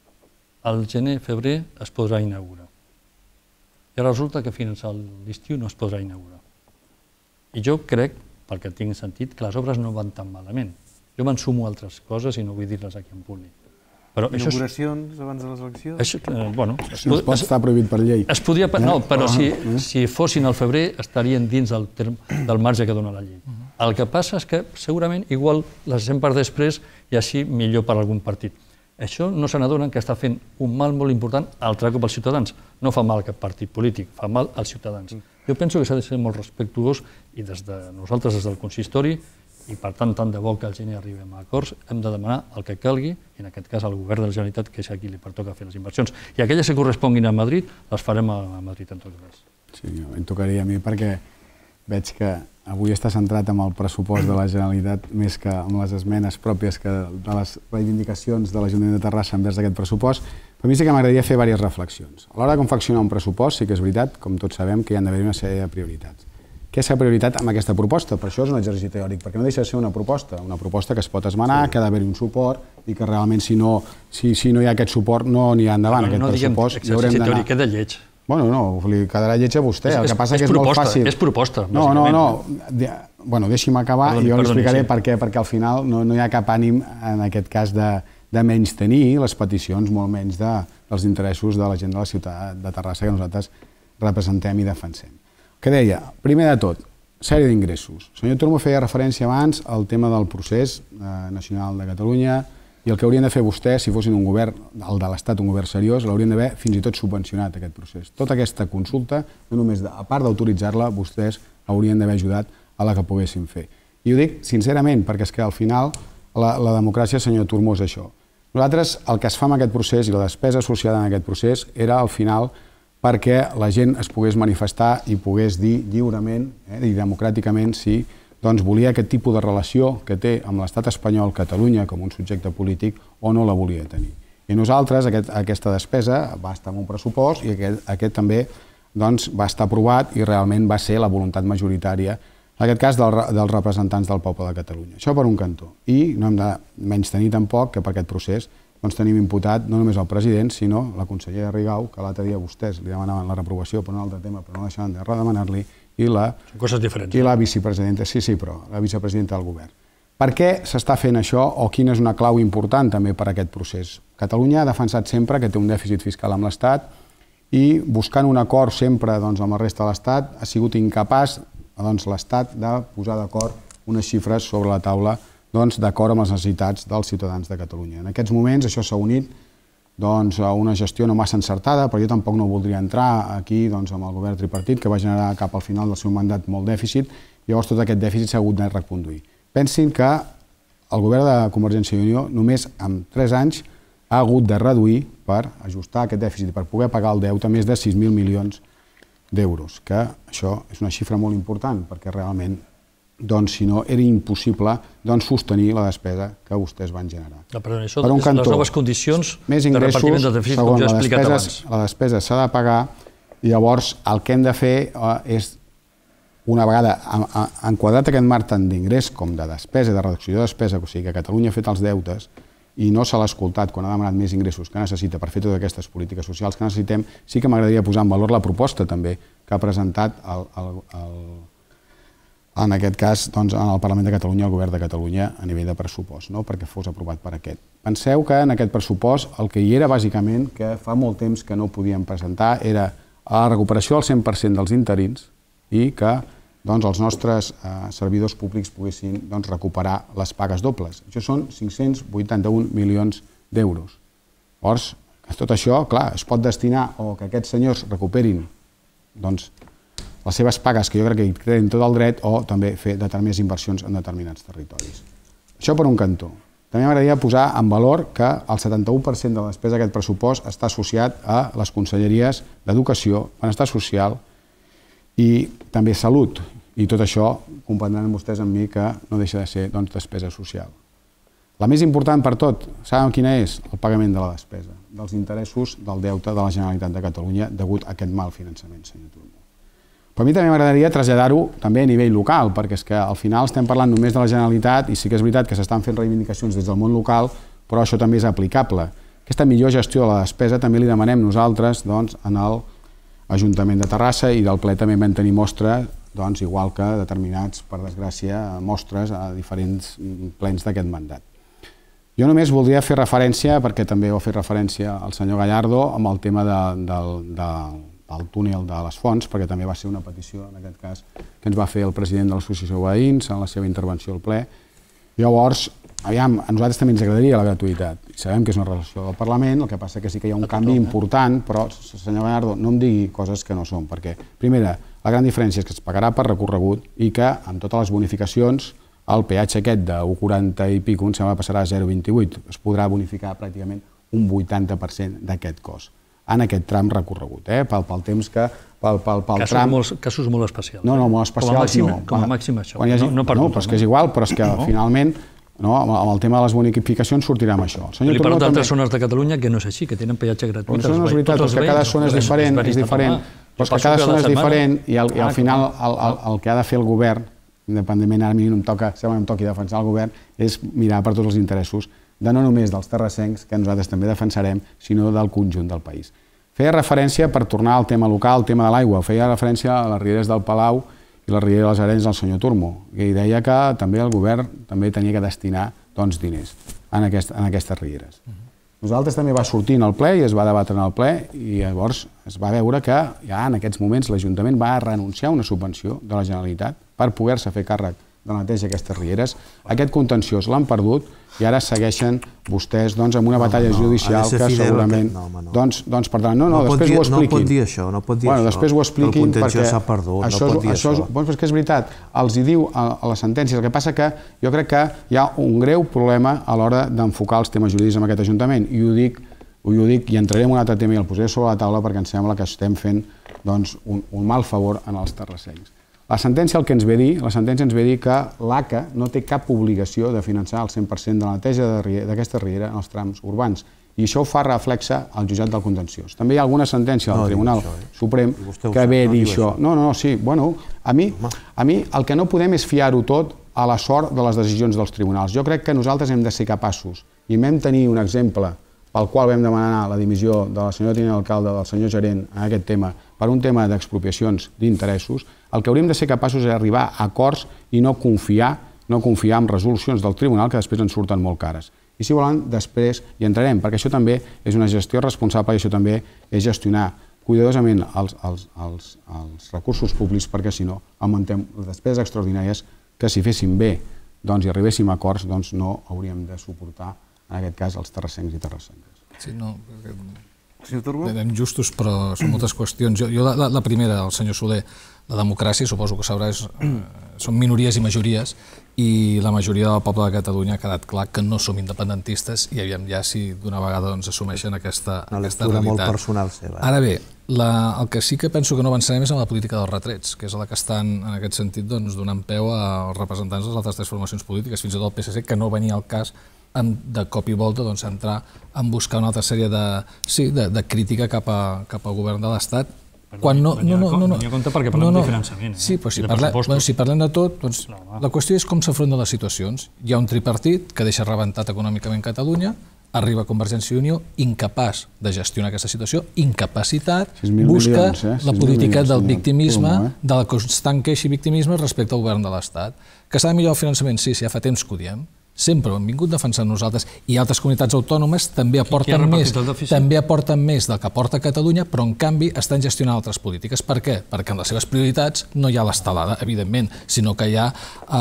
al gener-febrer es podrà inaugurar. I ara resulta que fins a l'estiu no es podrà inaugurar. I jo crec, pel que tinc sentit, que les obres no van tan malament. Jo me'n sumo a altres coses i no vull dir-les aquí en públic. Inauguracions abans de les eleccions? Bueno, no pot estar prohibit per llei. Es podria... No, però si fossin al febrer estarien dins del marge que dona la llei. El que passa és que segurament igual les deixem per després i així millor per algun partit. Això no se n'adonen que està fent un mal molt important altre cop als ciutadans. No fa mal a cap partit polític, fa mal als ciutadans. Jo penso que s'ha de ser molt respectuós i des de nosaltres, des del consistori, i per tant, tant de bo que al gener arribem a acords, hem de demanar el que calgui, i en aquest cas al govern de la Generalitat, que és a qui li pertoca fer les inversions. I aquelles que corresponguin a Madrid, les farem a Madrid en tot cas. Sí, em tocaria a mi perquè veig que avui està centrat en el pressupost de la Generalitat més que en les esmenes pròpies que de les reivindicacions de l'Ajuntament de Terrassa envers aquest pressupost. Per mi sí que m'agradaria fer diverses reflexions. A l'hora de confeccionar un pressupost, sí que és veritat, com tots sabem, que hi ha d'haver una sèrie de prioritats. Què és la prioritat amb aquesta proposta? Per això és un exercici teòric, perquè no deixa de ser una proposta, una proposta que es pot esmenar, que ha d'haver-hi un suport i que realment si no hi ha aquest suport no n'hi ha endavant. No diguem exercici teòric, que de lleig. Bueno, no, li quedarà lleig a vostè. El que passa que és molt fàcil. És proposta, No, no, no. Bueno, deixi'm acabar i jo li explicaré per què, perquè al final no hi ha cap ànim, en aquest cas, de menys tenir les peticions, molt menys dels interessos de la gent de la ciutat de Terrassa que nosaltres representem i defensem. Què deia? Primer de tot, sèrie d'ingressos. El senyor Turmo feia referència abans al tema del procés nacional de Catalunya i el que haurien de fer vostès, si fossin un govern, el de l'Estat, un govern seriós, l'haurien d'haver fins i tot subvencionat aquest procés. Tota aquesta consulta, no només a part d'autoritzar-la, vostès haurien d'haver ajudat a la que poguessin fer. I ho dic sincerament, perquè és que al final la democràcia, senyor Turmo, és això. Nosaltres el que es fa amb aquest procés i la despesa associada en aquest procés era al final perquè la gent es pogués manifestar i pogués dir lliurement i democràticament si volia aquest tipus de relació que té amb l'estat espanyol Catalunya com un subjecte polític o no la volia tenir. I nosaltres aquesta despesa va estar en un pressupost i aquest també va estar aprovat i realment va ser la voluntat majoritària, en aquest cas dels representants del poble de Catalunya. Això per un cantó. I no hem de menystenir tampoc que per aquest procés tenim imputat no només el president, sinó la consellera Rigau, que l'altre dia vostès li demanaven la reprovació per un altre tema, però no deixaven de redemanar-li, i la vicepresidenta, sí, sí, però la vicepresidenta del govern. Per què s'està fent això o quina és una clau important també per a aquest procés? Catalunya ha defensat sempre que té un dèficit fiscal amb l'Estat i buscant un acord sempre amb la resta de l'Estat ha sigut incapaç l'Estat de posar d'acord unes xifres sobre la taula d'acord amb les necessitats dels ciutadans de Catalunya. En aquests moments això s'ha unit a una gestió no massa encertada, però jo tampoc no voldria entrar aquí amb el govern tripartit, que va generar cap al final del seu mandat molt dèficit, i llavors tot aquest dèficit s'ha hagut de reconduir. Pensin que el govern de Convergència i Unió només en tres anys ha hagut de reduir per ajustar aquest dèficit, per poder pagar el deute més de sis mil milions d'euros, que això és una xifra molt important, perquè realment si no, era impossible sostenir la despesa que vostès van generar. Per això, les noves condicions de repartiment del dèficit, com ja he explicat abans. La despesa s'ha de pagar i llavors el que hem de fer és, una vegada enquadrat aquest marc tant d'ingrés com de despesa, de reducció de despesa, o sigui que Catalunya ha fet els deutes i no se l'ha escoltat quan ha demanat més ingressos que necessita per fer totes aquestes polítiques socials que necessitem, sí que m'agradaria posar en valor la proposta també que ha presentat el en aquest cas, en el Parlament de Catalunya, el Govern de Catalunya, a nivell de pressupost, perquè fos aprovat per aquest. Penseu que en aquest pressupost el que hi era bàsicament, que fa molt temps que no podíem presentar, era la recuperació al cent per cent dels interins i que els nostres servidors públics poguessin recuperar les pagues dobles. Això són cinc-cents vuitanta-un milions d'euros. Llavors, tot això, clar, es pot destinar o que aquests senyors recuperin les seves pagues, que jo crec que hi tenen tot el dret, o també fer determinades inversions en determinats territoris. Això per un cantó. També m'agradaria posar en valor que el setanta-u per cent de la despesa d'aquest pressupost està associat a les conselleries d'Educació, Benestar Social i també Salut. I tot això comprendran vostès amb mi que no deixa de ser despesa social. La més important per tot, saben quina és? El pagament de la despesa, dels interessos del deute de la Generalitat de Catalunya degut a aquest mal finançament, senyor Turmo. Però a mi també m'agradaria traslladar-ho també a nivell local, perquè és que al final estem parlant només de la Generalitat i sí que és veritat que s'estan fent reivindicacions des del món local, però això també és aplicable. Aquesta millor gestió de la despesa també li demanem nosaltres en l'Ajuntament de Terrassa i del ple també vam tenir mostra, igual que determinats, per desgràcia, mostres a diferents plens d'aquest mandat. Jo només voldria fer referència, perquè també ho ha fet referència el senyor Gallardo, amb el tema del el túnel de les Fonts, perquè també va ser una petició, en aquest cas, que ens va fer el president de l'Associació de Veïns en la seva intervenció al ple. Llavors, aviam, a nosaltres també ens agradaria la gratuïtat. Sabem que és una relació del Parlament, el que passa que sí que hi ha un canvi important, però, senyor Gallardo, no em digui coses que no són, perquè, primera, la gran diferència és que es pagarà per recorregut i que, amb totes les bonificacions, el peatge aquest de u coma quaranta i pico, em sembla que passarà a zero coma vint-i-vuit, es podrà bonificar pràcticament un vuitanta per cent d'aquest cost en aquest tram recorregut, pel temps que... Casos molt especials. No, no, molt especials no. Com a màxim això. No, però és que és igual, però és que finalment amb el tema de les bonificacions sortirà amb això. Li parlo d'altres zones de Catalunya que no és així, que tenen peatge gratuït. Això no és veritat, és que cada zona és diferent, és diferent, però és que cada zona és diferent i al final el que ha de fer el govern, independentment ara a mi no em toca, sembla que em toqui defensar el govern, és mirar per tots els interessos de no només dels terrassencs, que nosaltres també defensarem, sinó del conjunt del país. feia referència, per tornar al tema local, al tema de l'aigua, feia referència a les rieres del Palau i les rieres dels Arenys del senyor Turmo, i deia que també el govern també tenia que destinar diners en aquestes rieres. Nosaltres també va sortir en el ple i es va debatre en el ple i llavors es va veure que ja en aquests moments l'Ajuntament va renunciar a una subvenció de la Generalitat per poder-se fer càrrec de la neteja d'aquestes rieres. Aquest contenciós l'han perdut i ara segueixen vostès amb una batalla judicial que segurament... Doncs, per tant, no, no, després ho expliquin. No pot dir això, no pot dir això. Després ho expliquin perquè s'ha perdut, no pot dir això. Doncs que és veritat, els hi diu a les sentències. El que passa que jo crec que hi ha un greu problema a l'hora d'enfocar els temes jurídics en aquest Ajuntament i ho dic i entraré en un altre tema i el posaré sobre la taula perquè em sembla que estem fent un mal favor en els terrassencs. La sentència el que ens ve dir, la sentència ens ve dir que l'A C A no té cap obligació de finançar el cent per cent de la neteja d'aquesta riera en els trams urbans i això ho fa reflexe al jutjat del contenciós. També hi ha alguna sentència del Tribunal Suprem que ve a dir això. No, no, sí, bueno, a mi el que no podem és fiar-ho tot a la sort de les decisions dels tribunals. Jo crec que nosaltres hem de ser capaços i vam tenir un exemple pel qual vam demanar la dimissió de la senyora tinent d'alcalde, del senyor gerent en aquest tema, per un tema d'expropiacions d'interessos, el que hauríem de ser capaços és arribar a acords i no confiar, no confiar en resolucions del tribunal que després ens surten molt cares. I si volen, després hi entrarem, perquè això també és una gestió responsable i això també és gestionar cuidadosament els, els, els, els recursos públics, perquè si no augmentem les despeses extraordinàries que si féssim bé doncs, i arribéssim a acords doncs, no hauríem de suportar, en aquest cas, els terrassencs i terrassenques. Sí, no... Anem justos, però són moltes qüestions. Jo, jo la, la primera, el senyor Soler, la democràcia, suposo que sabrà, és, són minories i majories, i la majoria del poble de Catalunya ha quedat clar que no som independentistes i aviam ja si d'una vegada doncs, assumeixen aquesta, aquesta realitat. Molt personal seva. Ara bé, la, el que sí que penso que no avançarem és en la política dels retrets, que és la que estan, en aquest sentit, doncs, donant peu als representants de les altres tres formacions polítiques, fins i tot el P S C, que no venia al cas de cop i volta doncs, entrar en buscar una altra sèrie de, sí, de, de crítica cap, a, cap al govern de l'Estat. Quan no, no, no, no, no, no compte perquè parlem no, no. de finançament. Eh? Sí, però si, parla, bueno, si parlem de tot, doncs, no, la qüestió és com s'afronten les situacions. Hi ha un tripartit que deixa rebentat econòmicament Catalunya, arriba Convergència i Unió, incapaç de gestionar aquesta situació, incapacitat, busca milions, eh? la política milions, del victimisme, eh? de la constant queixa i victimisme respecte al govern de l'Estat. Que s'ha de millorar el finançament? Sí, sí, ja fa temps que ho diem. Sempre ho hem vingut defensant nosaltres i altres comunitats autònomes també aporten més, també aporten més del que aporta Catalunya, però en canvi estan gestionant altres polítiques. Per què? Perquè en les seves prioritats no hi ha l'estelada, evidentment, sinó que hi ha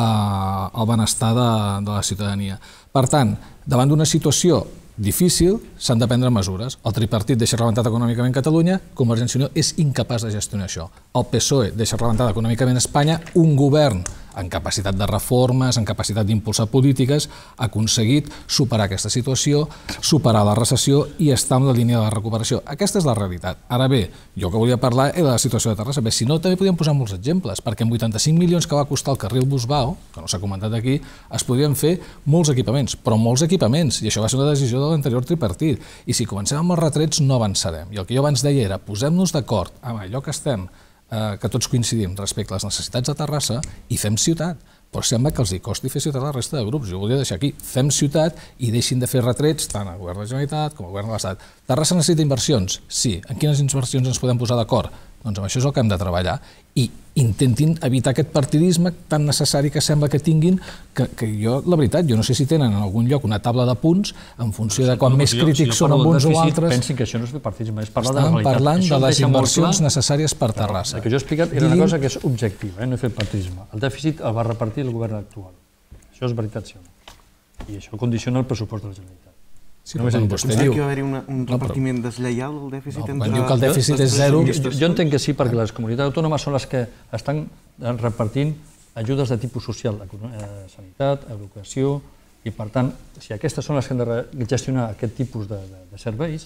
eh, el benestar de, de la ciutadania. Per tant, davant d'una situació difícil, s'han de prendre mesures. El tripartit deixa rebentat econòmicament Catalunya, Convergència i Unió és incapaç de gestionar això. El P S O E deixa rebentat econòmicament Espanya, un govern en capacitat de reformes, en capacitat d'impulsar polítiques, ha aconseguit superar aquesta situació, superar la recessió i estar en la línia de la recuperació. Aquesta és la realitat. Ara bé, jo que volia parlar és de la situació de Terrassa. Bé, si no, també podríem posar molts exemples, perquè amb vuitanta-cinc milions que va costar el carril Busbao, que no s'ha comentat aquí, es podrien fer molts equipaments, però molts equipaments, i això va ser una decisió de l'anterior tripartit. I si comencem amb els retrets no avançarem. I el que jo abans deia era, posem-nos d'acord amb allò que estem que tots coincidim respecte a les necessitats de Terrassa i fem ciutat. Però sembla que els hi costi fer ciutat a la resta de grups. Jo volia deixar aquí, fem ciutat i deixin de fer retrets tant al govern de la Generalitat com al govern de l'Estat. Terrassa necessita inversions? Sí. En quines inversions ens podem posar d'acord? Doncs amb això és el que hem de treballar i intentin evitar aquest partidisme tan necessari que sembla que tinguin, que, que jo, la veritat, jo no sé si tenen en algun lloc una taula de punts en funció de quan més crítics són amb uns o altres. Pensin que això no és fer partidisme, és parlar de la realitat. Estan parlant de les inversions necessàries per Terrassa. El que jo he explicat era una cosa que és objectiva, no he fet partidisme. El dèficit el va repartir el govern actual. Això és veritat, sí o no. I això condiciona el pressupost de la Generalitat. Sí, no però vostè diu que va haver un repartiment deslleial del dèficit entre... Quan diu que el dèficit és zero... Jo entenc que sí, perquè les comunitats autònomes són les que estan repartint ajudes de tipus social, sanitat, educació, i per tant, si aquestes són les que han de gestionar aquest tipus de serveis,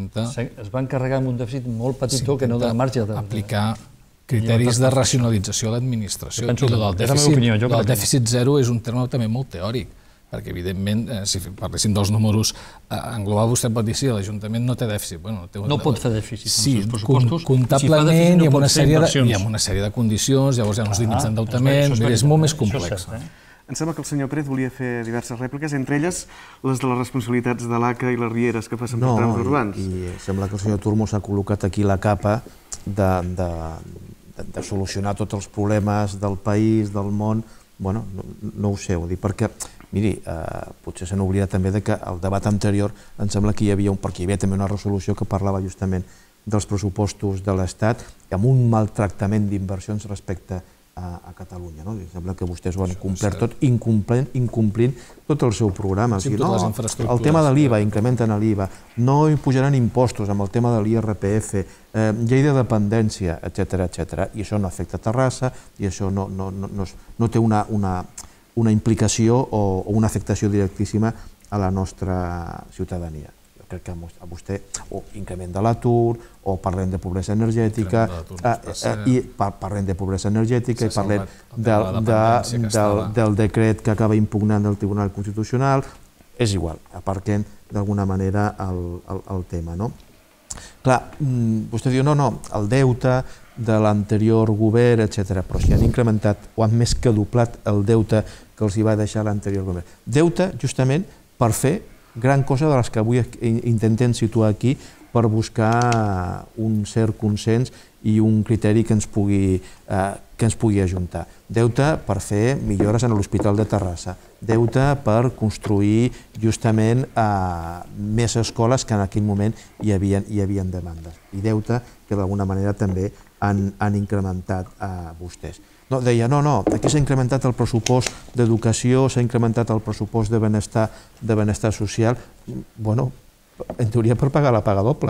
es van carregar amb un dèficit molt petitó que no dona marge de... aplicar criteris de racionalització a l'administració. El dèficit zero és un terme també molt teòric, perquè, evidentment, si parléssim dels números, en global vostè pot dir sí, l'Ajuntament no té dèficit. No pot fer dèficit en els pressupostos. Sí, comptablement i amb una sèrie de condicions, llavors hi ha uns límits d'endeutament, és molt més complex. Em sembla que el senyor Pérez volia fer diverses rèpliques, entre elles les de les responsabilitats de l'A C A i les rieres que passen per trams urbans. I sembla que el senyor Turmo s'ha col·locat aquí la capa de, de, de, de solucionar tots els problemes del país, del món. Bueno, no, no ho sé, ho dic perquè, miri, eh, potser se n'oblida també de que el debat anterior em sembla que hi havia, un, perquè hi havia també una resolució que parlava justament dels pressupostos de l'Estat amb un maltractament d'inversions respecte a, a Catalunya. No? Em sembla que vostès ho han complert tot, incomplint, incomplint tot el seu programa. O sigui, no, el tema de l'I V A, incrementen l'I V A, no pujaran impostos amb el tema de l'I R P F, eh, llei de dependència, etcètera, etcètera. I això no afecta Terrassa i això no, no, no, no, no té una, una, una implicació o, o una afectació directíssima a la nostra ciutadania. Crec que a vostè, o increment de l'atur, o parlem de pobresa energètica, i parlem de pobresa energètica, i parlem del decret que acaba impugnant el Tribunal Constitucional, és igual, aparquem d'alguna manera el tema. Clar, vostè diu, no, no, el deute de l'anterior govern, etcètera, però si han incrementat o han més que doblat el deute que els hi va deixar l'anterior govern. Deute, justament, per fer gran cosa de les que avui intentem situar aquí per buscar un cert consens i un criteri que ens pugui, eh, que ens pugui ajuntar. Deute per fer millores en l'Hospital de Terrassa, deute per construir justament eh, més escoles que en aquell moment hi havia, hi havia demandes, i deute que d'alguna manera també han, han incrementat eh, vostès. No, deia, no, no, aquí s'ha incrementat el pressupost d'educació, s'ha incrementat el pressupost de benestar, de benestar social, bueno, en teoria per pagar la paga doble,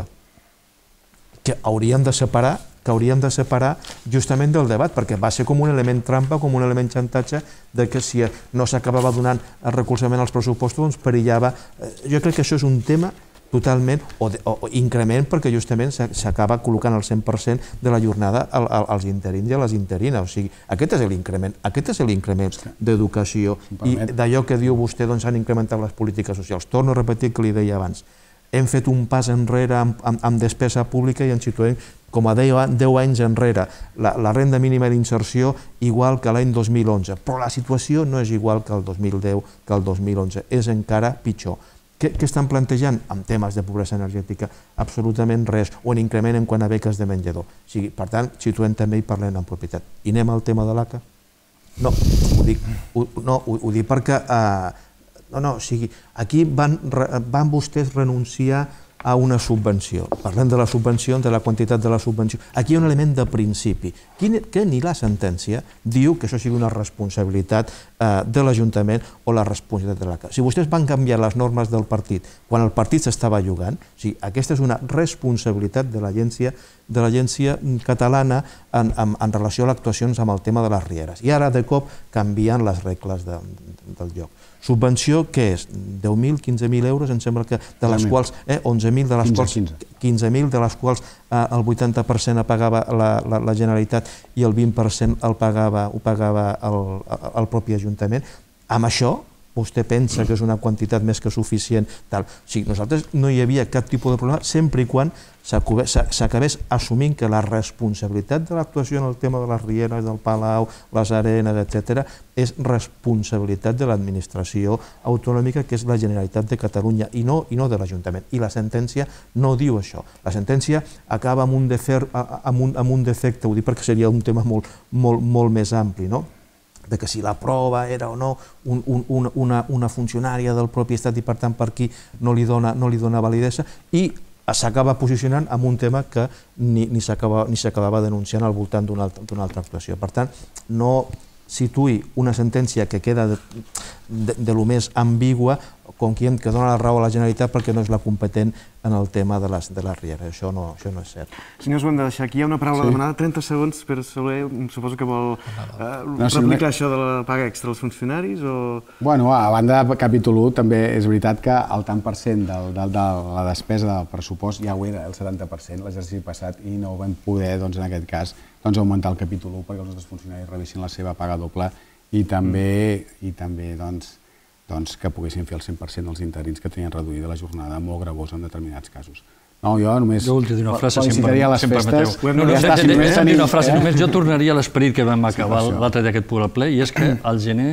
que hauríem de separar, que hauríem de separar justament del debat, perquè va ser com un element trampa, com un element xantatge, de que si no s'acabava donant el recolzament als pressupostos, doncs perillava. Jo crec que això és un tema totalment, o, de, o increment, perquè justament s'acaba col·locant el cent per cent de la jornada al, al, als interins i a les interines. O sigui, aquest és l'increment, aquest és l'increment d'educació. I d'allò que diu vostè, doncs han incrementat les polítiques socials. Torno a repetir el que li deia abans. Hem fet un pas enrere amb, amb, amb despesa pública i ens situem com a deu anys enrere. La, la renda mínima d'inserció igual que l'any dos mil onze, però la situació no és igual que el dos mil deu, que el dos mil onze, és encara pitjor. Què estan plantejant en temes de pobresa energètica? Absolutament res, o en increment en quant a beques de menjador. O sigui, per tant, situem també i parlem en propietat. I anem al tema de l'A C A? No, ho dic, ho, no, ho, ho dic perquè eh, no, no, o sigui, aquí van, van vostès renunciar a una subvenció. Parlem de la subvenció, de la quantitat de la subvenció. Aquí hi ha un element de principi, que ni la sentència diu que això sigui una responsabilitat eh, de l'Ajuntament o la responsabilitat de l'A C A. Si vostès van canviar les normes del partit quan el partit s'estava jugant, o sigui, aquesta és una responsabilitat de l'agència de l'agència catalana en, en, en relació a les actuacions amb el tema de les rieres. I ara, de cop, canvien les regles de, del lloc. Subvenció, què és? deu mil, quinze mil euros, em sembla que de les quals, eh, onze mil de les quals, quinze mil de les quals eh, el vuitanta per cent pagava la, la, la Generalitat i el vint per cent el pagava, ho pagava el, el propi Ajuntament. Amb això, vostè pensa que és una quantitat més que suficient. Tal. O sigui, nosaltres no hi havia cap tipus de problema, sempre i quan s'acabés assumint que la responsabilitat de l'actuació en el tema de les rieres, del Palau, les arenes, etcètera, és responsabilitat de l'administració autonòmica, que és la Generalitat de Catalunya, i no, i no de l'Ajuntament. I la sentència no diu això. La sentència acaba amb un, defer, amb un, amb un defecte, ho dic perquè seria un tema molt, molt, molt més ampli, no? De que si la prova era o no un, un, una, una funcionària del propi Estat i per tant per aquí no li dona, no li dona validesa, i s'acaba posicionant en un tema que ni, ni s'acabava denunciant al voltant d'una altra, d'una altra actuació. Per tant, no situï una sentència que queda de, de, de lo més ambigua com qui que dona la raó a la Generalitat perquè no és la competent en el tema de les, de les rieres. Això no, això no és cert. Senyors, ho hem de deixar aquí. Hi ha una paraula sí. demanada, trenta segons, Pere Soler, suposo que vol eh, no, si replicar no... això de la paga extra als funcionaris o... Bueno, a banda de capítol u, també és veritat que el tant per cent del, del, de la despesa del pressupost ja ho era, el setanta per cent, l'exercici passat, i no ho vam poder, doncs, en aquest cas, doncs, augmentar el capítol u perquè els nostres funcionaris rebessin la seva paga doble i també, mm. i també doncs, doncs, que poguessin fer el cent per cent dels interins que tenien reduïda la jornada molt gravosa en determinats casos. No, jo només jo dir una frase, felicitaria les festes. No, no, ja no, no, una frase, només jo tornaria a l'esperit que vam acabar l'altre dia aquest ple, i és que al gener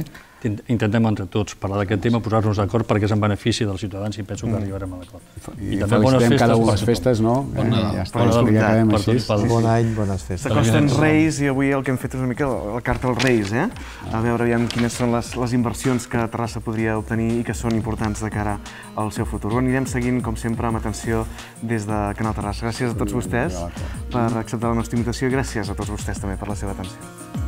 intentem entre tots parlar d'aquest tema, posar-nos d'acord perquè és en benefici dels ciutadans i penso que arribarem a l'acord. I felicitem cada una de les festes, no? Bon Nadal. Ja està, ja acabem així. Bon any, bones festes. S'acosten Reis i avui el que hem fet és una mica la carta als Reis, eh? A veure aviam quines són les, les inversions que Terrassa podria obtenir i que són importants de cara al seu futur. Ho anirem seguint, com sempre, amb atenció des de Canal Terrassa. Gràcies a tots vostès per acceptar la nostra invitació i gràcies a tots vostès també per la seva atenció.